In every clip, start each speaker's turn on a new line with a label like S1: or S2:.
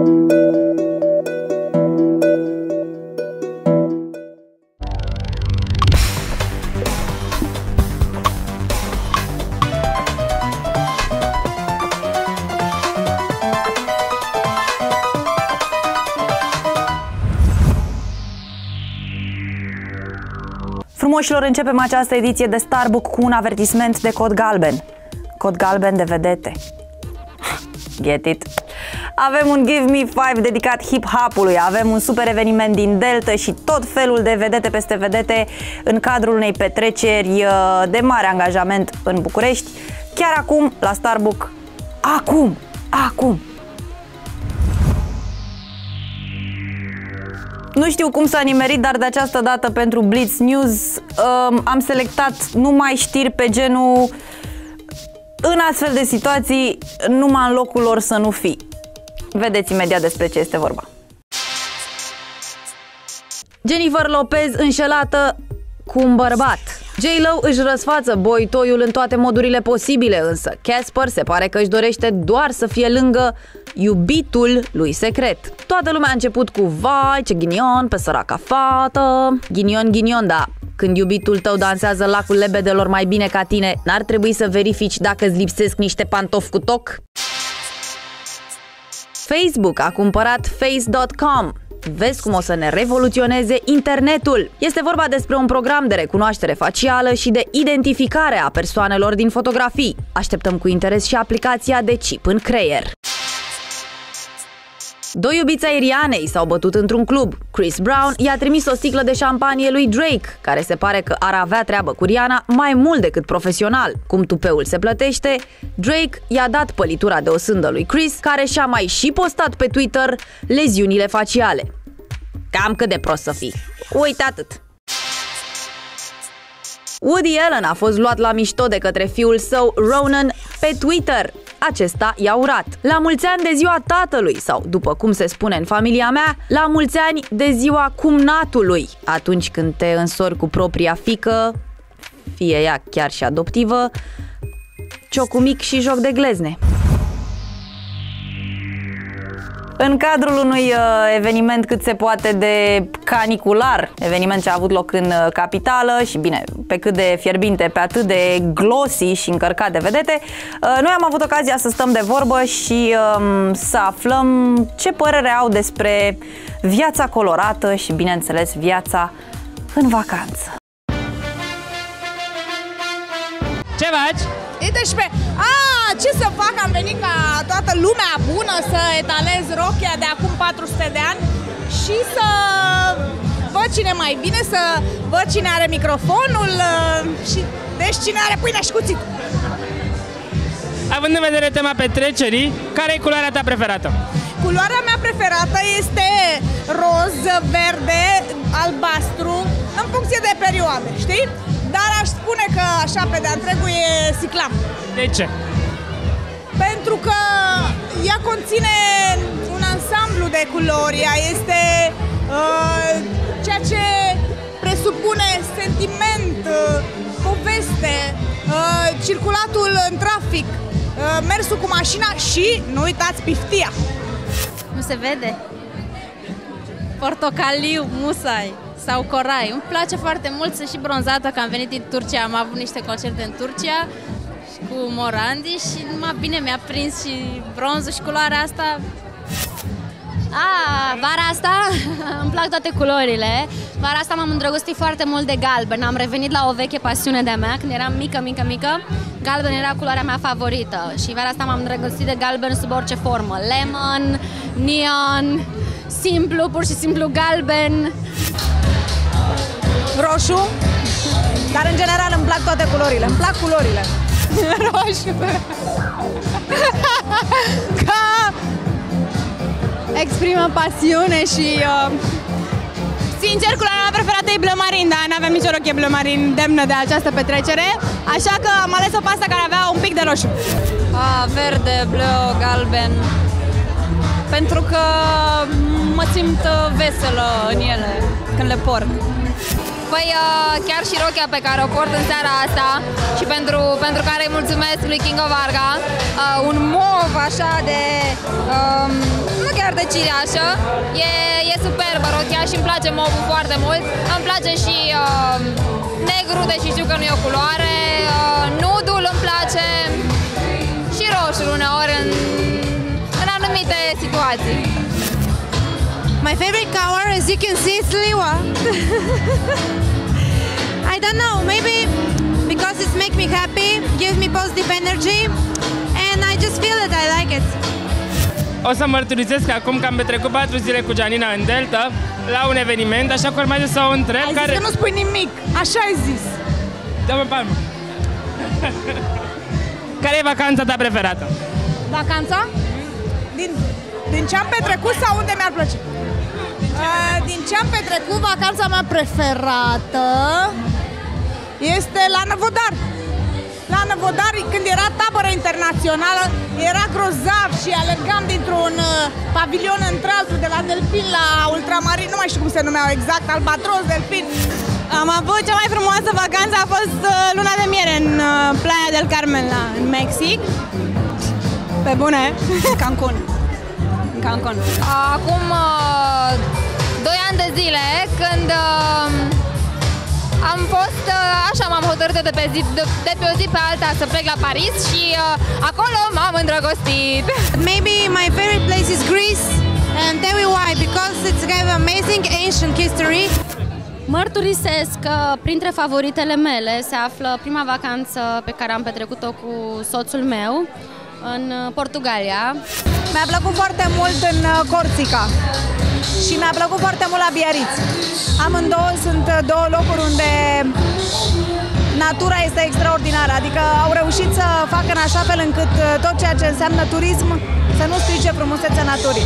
S1: Frumoșilor, începem această ediție de Starbook cu un avertisment de cod galben. Cod galben de vedete. Get it? Avem un Give Me 5 dedicat hip-hop-ului, avem un super eveniment din Delta și tot felul de vedete peste vedete în cadrul unei petreceri de mare angajament în București. Chiar acum, la Starbook. Acum! Nu știu cum s-a nimerit, dar de această dată pentru Blitz News am selectat numai știri pe genul: în astfel de situații, numai în locul lor să nu fii. Vedeți imediat despre ce este vorba. Jennifer Lopez înșelată cu un bărbat. J-Lo își răsfață boy-toy-ul în toate modurile posibile, însă Casper se pare că își dorește doar să fie lângă iubitul lui secret. Toată lumea a început cu: vai, ce ghinion pe săraca fată. Ghinion, da. Când iubitul tău dansează lacul lebedelor mai bine ca tine, n-ar trebui să verifici dacă îți lipsesc niște pantofi cu toc? Facebook a cumpărat Face.com. Vezi cum o să ne revoluționeze internetul. Este vorba despre un program de recunoaștere facială și de identificare a persoanelor din fotografii. Așteptăm cu interes și aplicația de chip în creier. Doi iubiți ai Rihanei s-au bătut într-un club. Chris Brown i-a trimis o sticlă de șampanie lui Drake, care se pare că ar avea treabă cu Rihanna mai mult decât profesional. Cum tupeul se plătește, Drake i-a dat pălitura de o sândă lui Chris, care și-a mai și postat pe Twitter leziunile faciale. Cam cât de prost să fii. Uite atât. Woody Allen a fost luat la mișto de către fiul său, Ronan, pe Twitter. Acesta i-a urat: la mulți ani de ziua tatălui, sau, după cum se spune în familia mea, la mulți ani de ziua cumnatului, atunci când te însori cu propria fiică, fie ea chiar și adoptivă, ciocul mic și joc de glezne. În cadrul unui eveniment cât se poate de canicular, eveniment ce a avut loc în capitală și, bine, pe cât de fierbinte, pe atât de glossy și încărcat de vedete, noi am avut ocazia să stăm de vorbă și să aflăm ce părere au despre viața colorată și, bineînțeles, viața în vacanță.
S2: Ce faci?
S3: Uite și pe... ce să fac? Am venit ca toată lumea bună să etalez rochia de acum 400 de ani și să văd cine mai bine, să văd cine are microfonul și deci cine are pâinea și cuțitul.
S2: Având în vedere tema petrecerii, care e culoarea ta preferată?
S3: Culoarea mea preferată este roz, verde, albastru, în funcție de perioade, știi? Dar aș spune că așa pe de-a întregul e siclam.
S2: De ce?
S3: Pentru că ea conține un ansamblu de culori, ea este ceea ce presupune sentiment, poveste, circulatul în trafic, mersul cu mașina și, nu uitați, piftia.
S4: Nu se vede? Portocaliu, musai sau corai. Îmi place foarte mult, sunt și bronzată, că am venit din Turcia, am avut niște concerte în Turcia cu Morandi și numai bine mi-a prins și bronzul și culoarea asta. Vara asta îmi plac toate culorile. Vara asta m-am îndrăgostit foarte mult de galben. Am revenit la o veche pasiune de-a mea. Când eram mică, galben era culoarea mea favorită. Și vara asta m-am îndrăgostit de galben sub orice formă. Lemon, neon, simplu, pur și simplu galben.
S3: Roșu, dar în general îmi plac toate culorile. Îmi plac culorile. Roșu. Ca exprimă pasiune și...
S5: Sincer, culoarea mea preferată e bleu marin, dar n-aveam nicio rochie bleu marin demnă de această petrecere, așa că am ales o pastă care avea un pic de roșu.
S4: Verde, bleu, galben. Pentru că mă simt veselă în ele când le port. Păi chiar și rochia pe care o port în seara asta și pentru care îi mulțumesc lui King of Arga, un mov așa de, nu chiar
S6: de cireașă, e superbă, rochea și îmi place mobul foarte mult. Îmi place și negru, deși știu că nu e o culoare, nudul îmi place și roșul uneori în anumite situații.
S7: My favorite color, as you can see, is Liwa. I don't know, maybe because it makes me happy, gives me positive energy, and I just feel it, I like it.
S2: O să mărturisesc că acum că am petrecut 4 zile cu Gianina în Delta, la un eveniment, așa că urmează să o întreb.
S3: Ai zis că nu spui nimic, așa ai zis.
S2: Dă-mă palmă. Care e vacanța ta preferată?
S3: Vacanța? Din ce am petrecut sau unde mi-ar plăcea? Din ce am petrecut, vacanța mea preferată este la Năvodar. La Năvodar, când era tabără internațională, era grozav și alergam dintr-un pavilion într-altul, de la delfin la ultramarin, nu mai știu cum se numeau exact, albatros, delfin.
S5: Am avut cea mai frumoasă vacanță, a fost luna de miere în Playa del Carmen, în Mexic. Pe bune, Cancun.
S6: Acum 2 ani de zile, când am fost, așa m-am hotărât de pe o zi pe alta să plec la Paris și acolo m-am îndrăgostit.
S7: Maybe my favorite place is Greece, and tell me why, because it's got amazing ancient history.
S4: Mărturisesc că printre favoritele mele se află prima vacanță pe care am petrecut-o cu soțul meu în Portugalia.
S3: Mi-a plăcut foarte mult în Corsica și mi-a plăcut foarte mult la Biarritz. Amândouă sunt 2 locuri unde natura este extraordinară, adică au reușit să facă în așa fel încât tot ceea ce înseamnă turism să nu strice frumusețea naturii.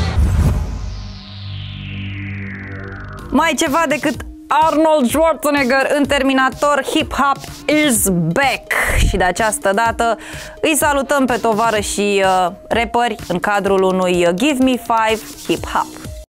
S1: Mai ceva decât Arnold Schwarzenegger în Terminator, Hip Hop is back. Și de această dată îi salutăm pe tovarășii rapperi în cadrul unui Give Me 5 Hip Hop.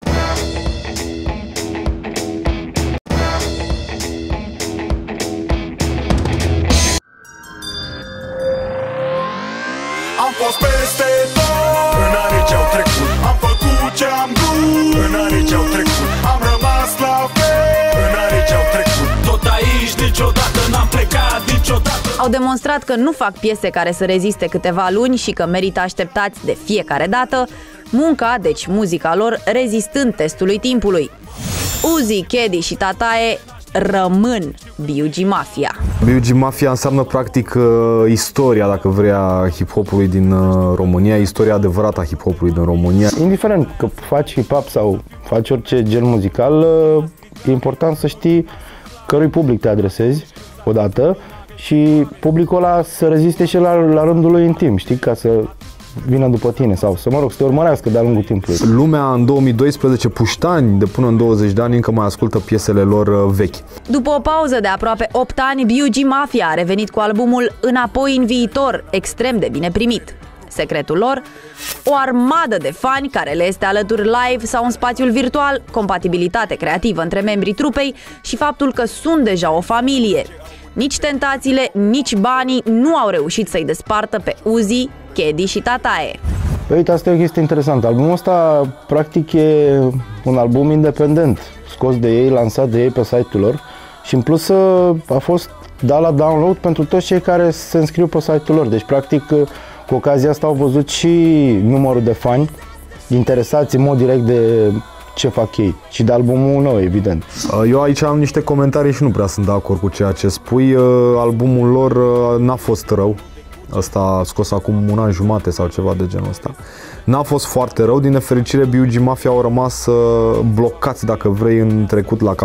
S8: Am fost peste tot în anii ce-au trecut, am făcut ce-am vrut în anii ce-au trecut, am rămas la fel în anii ce-au trecut. Tot aici niciodată n-am plecat niciodată.
S1: Au demonstrat că nu fac piese care să reziste câteva luni și că merită așteptați de fiecare dată, munca, deci muzica lor, rezistând testului timpului. Uzi, Kedi și Tatae rămân B.U.G. Mafia.
S9: B.U.G. Mafia înseamnă practic istoria, dacă vrea, hip-hopului din România, istoria adevărată a hip-hopului din România.
S10: Indiferent că faci hip-hop sau faci orice gen muzical, e important să știi cărui public te adresezi odată și publicul ăla să reziste și la rândul lui în timp, știi, ca să vină după tine sau să, să te urmărească de-a lungul timpului.
S9: Lumea în 2012, puștani de până în 20 de ani, încă mai ascultă piesele lor vechi.
S1: După o pauză de aproape 8 ani, B.U.G. Mafia a revenit cu albumul Înapoi în viitor, extrem de bine primit. Secretul lor? O armadă de fani care le este alături live sau în spațiul virtual, compatibilitate creativă între membrii trupei și faptul că sunt deja o familie. Nici tentațiile, nici banii nu au reușit să-i despartă pe Uzi, Kedi și Tatae.
S10: Uite, asta e o chestie interesantă. Albumul ăsta, practic, e un album independent, scos de ei, lansat de ei pe site-ul lor și, în plus, a fost dat la download pentru toți cei care se înscriu pe site-ul lor. Deci, practic, cu ocazia asta au văzut și numărul de fani interesați în mod direct de ce fac ei și de albumul nou, evident.
S9: Eu aici am niște comentarii și nu prea sunt de acord cu ceea ce spui. Albumul lor n-a fost rău. Ăsta scos acum 1 an jumate sau ceva de genul ăsta. N-a fost foarte rău, din nefericire B.U.G. Mafia au rămas blocați, dacă vrei, în trecut la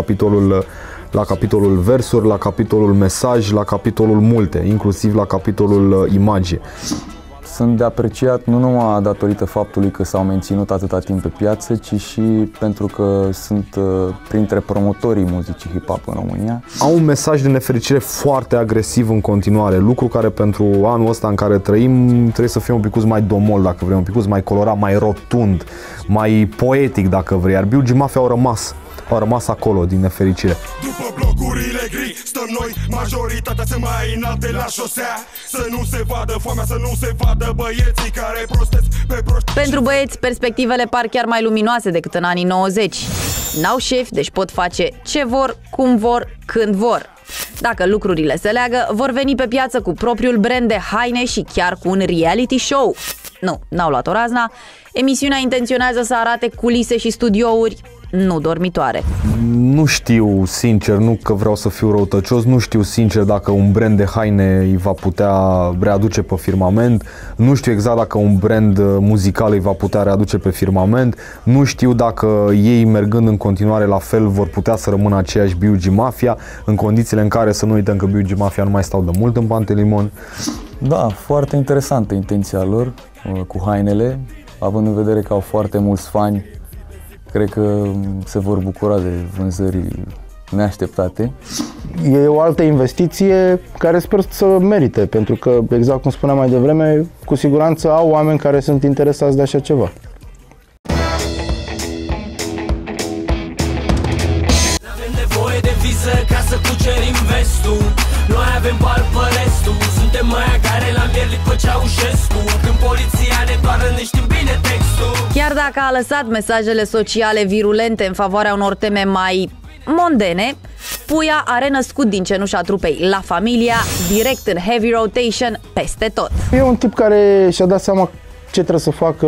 S9: capitolul versuri, la capitolul mesaj, la capitolul multe, inclusiv la capitolul imagine.
S11: Sunt de apreciat nu numai datorită faptului că s-au menținut atâta timp pe piață, ci și pentru că sunt printre promotorii muzicii hip-hop în România.
S9: Au un mesaj de nefericire foarte agresiv în continuare, lucru care pentru anul ăsta în care trăim trebuie să fie un picuț mai domol, dacă vrei, un picuț mai colorat, mai rotund, mai poetic, dacă vrei, iar B.U.G. Mafia au rămas acolo, din nefericire.
S8: După blocurile negri. Stăm noi, majoritatea se mai înalte la șosea. Să nu se vadă foamea, să nu se vadă băieții care prostesc pe proști.
S1: Pentru băieți, perspectivele par chiar mai luminoase decât în anii 90. N-au șef, deci pot face ce vor, cum vor, când vor. Dacă lucrurile se leagă, vor veni pe piață cu propriul brand de haine și chiar cu un reality show. Nu, n-au luat o razna. Emisiunea intenționează să arate culise și studiouri, nu dormitoare.
S9: Nu știu, sincer, nu că vreau să fiu răutăcios, nu știu sincer dacă un brand de haine îi va putea readuce pe firmament, nu știu exact dacă un brand muzical îi va putea readuce pe firmament, nu știu dacă ei, mergând în continuare la fel, vor putea să rămână aceeași B.U.G. Mafia, în condițiile în care, să nu uităm că B.U.G. Mafia nu mai stau de mult în Pantelimon.
S11: Da, foarte interesantă intenția lor cu hainele, având în vedere că au foarte mulți fani. Cred că se vor bucura de vânzări neașteptate.
S10: E o altă investiție care sper să merite, pentru că, exact cum spuneam mai devreme, cu siguranță au oameni care sunt interesați de așa ceva.
S12: Avem nevoie de viză ca să cucerim vestul. Noi avem bani pe restul. Suntem aia care l-am pierit pe Ceaușescu. Când poliția ne doară, ne știm bine textul.
S1: Chiar dacă a lăsat mesajele sociale virulente în favoarea unor teme mai mondene, Puia a renăscut din cenușa trupei La Familia, direct în heavy rotation peste tot.
S10: E un tip care și-a dat seama ce trebuie să facă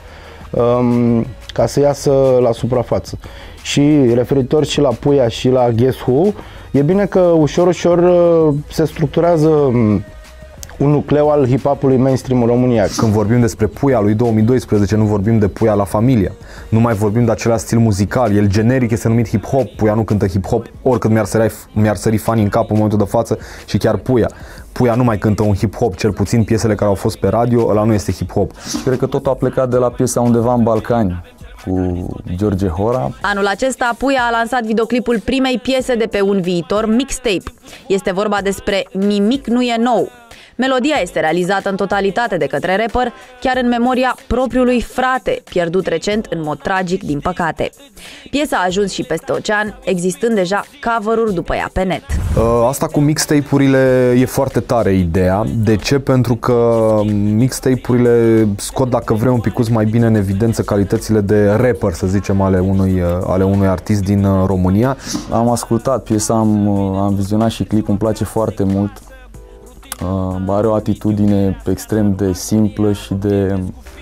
S10: ca să iasă la suprafață. Și referitor și la Puia și la Guess Who, e bine că ușor, ușor se structurează un nucleu al hip-hopului mainstream în România.
S9: Când vorbim despre Puia lui 2012, nu vorbim de Puia La Familia. Nu mai vorbim de același stil muzical. El generic este numit hip-hop. Puia nu cântă hip-hop. Oricât mi-ar sări fanii în cap în momentul de față și chiar Puia. Puia nu mai cântă un hip-hop, cel puțin piesele care au fost pe radio, ăla nu este hip-hop.
S11: Și cred că totul a plecat de la piesa Undeva în Balcani cu George Hora.
S1: Anul acesta, Puia a lansat videoclipul primei piese de pe un viitor mixtape. Este vorba despre Nimic nu e nou. Melodia este realizată în totalitate de către rapper, chiar în memoria propriului frate, pierdut recent în mod tragic, din păcate. Piesa a ajuns și peste ocean, existând deja cover-uri după ea pe net.
S9: Asta cu mixtape-urile e foarte tare ideea. De ce? Pentru că mixtape-urile scot, dacă vrei, un picuț mai bine în evidență calitățile de rapper, să zicem, ale unui artist din România.
S11: Am ascultat piesa, am vizionat și clipul, îmi place foarte mult. Are o atitudine extrem de simplă și de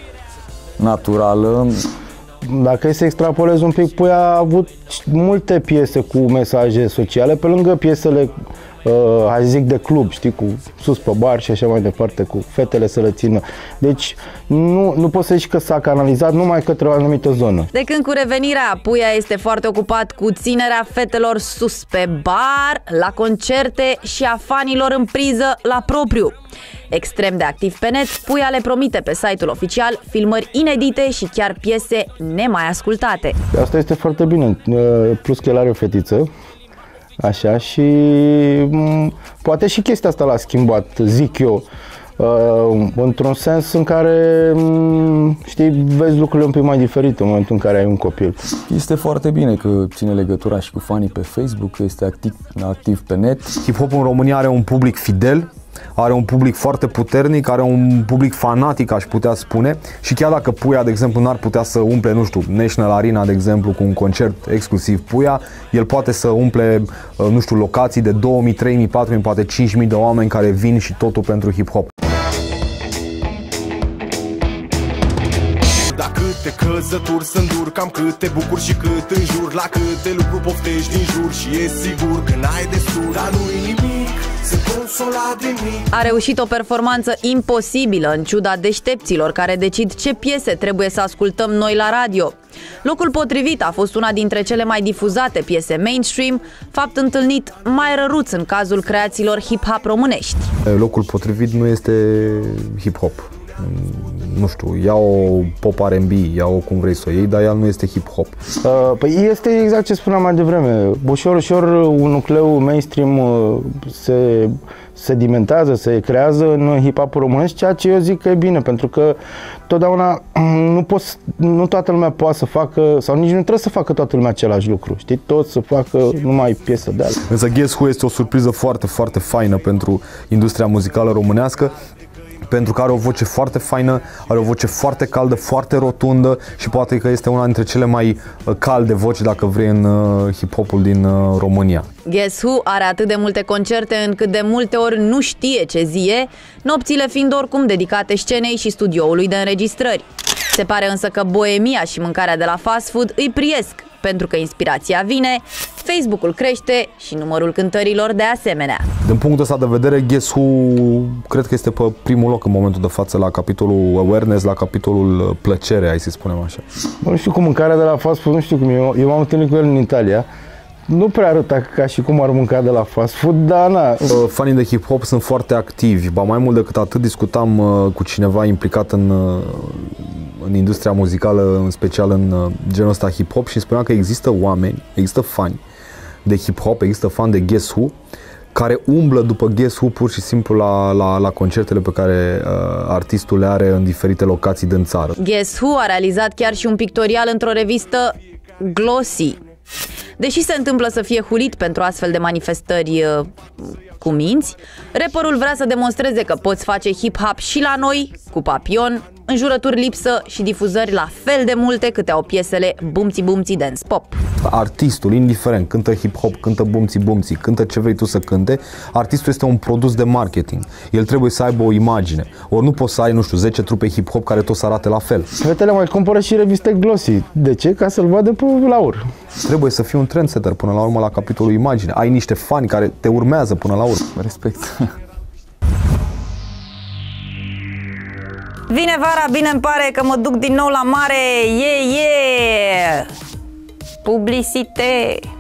S11: naturală.
S10: Dacă e să extrapolez un pic, Puia a avut multe piese cu mesaje sociale, pe lângă piesele, hai zic, de club, știi, cu sus pe bar și așa mai departe, cu fetele să le țină. Deci nu poți să zici că s-a canalizat numai către o anumită zonă.
S1: De când cu revenirea, Puia este foarte ocupat cu ținerea fetelor sus pe bar, la concerte și a fanilor în priză la propriu. Extrem de activ pe net, Puia le promite pe site-ul oficial filmări inedite și chiar piese nemai ascultate.
S10: Asta este foarte bine, plus că el are o fetiță. Așa, și poate și chestia asta l-a schimbat, zic eu, într-un sens în care, știi, vezi lucrurile un pic mai diferite în momentul în care ai un copil.
S11: Este foarte bine că ține legătura și cu fanii pe Facebook, că este activ pe net.
S9: Hip-hopul în România are un public fidel, are un public foarte puternic, are un public fanatic, aș putea spune, și chiar dacă Puia, de exemplu, n-ar putea să umple, nu știu, National Arena, de exemplu, cu un concert exclusiv Puia, el poate să umple, nu știu, locații de 2000, 3000, 4000, poate 5000 de oameni care vin și totul pentru hip-hop.
S8: Da câte căzături sunt dur, cam câte bucuri și cât înjur, la câte lucruri poftești din jur și e sigur că n-ai destul, dar nu-i nimic, se consola de mic.
S1: A reușit o performanță imposibilă în ciuda deștepților care decid ce piese trebuie să ascultăm noi la radio. Locul potrivit a fost una dintre cele mai difuzate piese mainstream, fapt întâlnit mai răruț în cazul creațiilor hip-hop românești.
S9: Locul potrivit nu este hip-hop. nu știu, ia-o pop R&B, ia-o cum vrei să o iei, dar ea nu este hip-hop.
S10: Păi este exact ce spuneam mai devreme. Ușor, ușor un nucleu mainstream se sedimentează, se creează în hip-hop-ul românesc, ceea ce eu zic că e bine, pentru că totdeauna nu toată lumea poate să facă, sau nici nu trebuie să facă toată lumea același lucru, știi? Toți să facă numai piesă de alea.
S9: Însă Guess Who este o surpriză foarte, foarte faină pentru industria muzicală românească, pentru că are o voce foarte faină, are o voce foarte caldă, foarte rotundă și poate că este una dintre cele mai calde voci, dacă vrei, în hip-hopul din România.
S1: Guess Who are atât de multe concerte încât de multe ori nu știe ce zi e, nopțile fiind oricum dedicate scenei și studioului de înregistrări. Se pare însă că boemia și mâncarea de la fast food îi priesc, pentru că inspirația vine, Facebook-ul crește și numărul cântărilor de asemenea.
S9: Din punctul ăsta de vedere, Guess Who cred că este pe primul loc în momentul de față la capitolul awareness, la capitolul plăcere, hai să spunem așa.
S10: Nu știu cum mâncarea de la fast food, nu știu cum, eu m-am întâlnit cu el în Italia. Nu prea arăta ca și cum ar mânca de la fast food, dar na.
S9: Fanii de hip-hop sunt foarte activi, ba mai mult decât atât discutam cu cineva implicat în industria muzicală, în special în genul ăsta hip-hop, și spunea că există oameni, există fani de hip-hop, există fani de Guess Who, care umblă după Guess Who pur și simplu la concertele pe care artistul le are în diferite locații din țară.
S1: Guess Who a realizat chiar și un pictorial într-o revistă Glossy. Deși se întâmplă să fie hulit pentru astfel de manifestări cu minți, rapperul vrea să demonstreze că poți face hip-hop și la noi, cu Papillon, înjurături lipsă și difuzări la fel de multe câte au piesele Bumții Bumții Dance Pop.
S9: Artistul, indiferent, cântă hip-hop, cântă Bumții Bumții, cântă ce vrei tu să cânte, artistul este un produs de marketing. El trebuie să aibă o imagine. Ori nu poți să ai, nu știu, 10 trupe hip-hop care tot să arate la fel.
S10: Fetele mai cumpără și reviste Glossy. De ce? Ca să-l vadă pe laur.
S9: Trebuie să fii un trendsetter până la urmă la capitolul imagine. Ai niște fani care te urmează până la urmă.
S11: Respect.
S1: Vine vara, bine îmi pare că mă duc din nou la mare. Publicitate.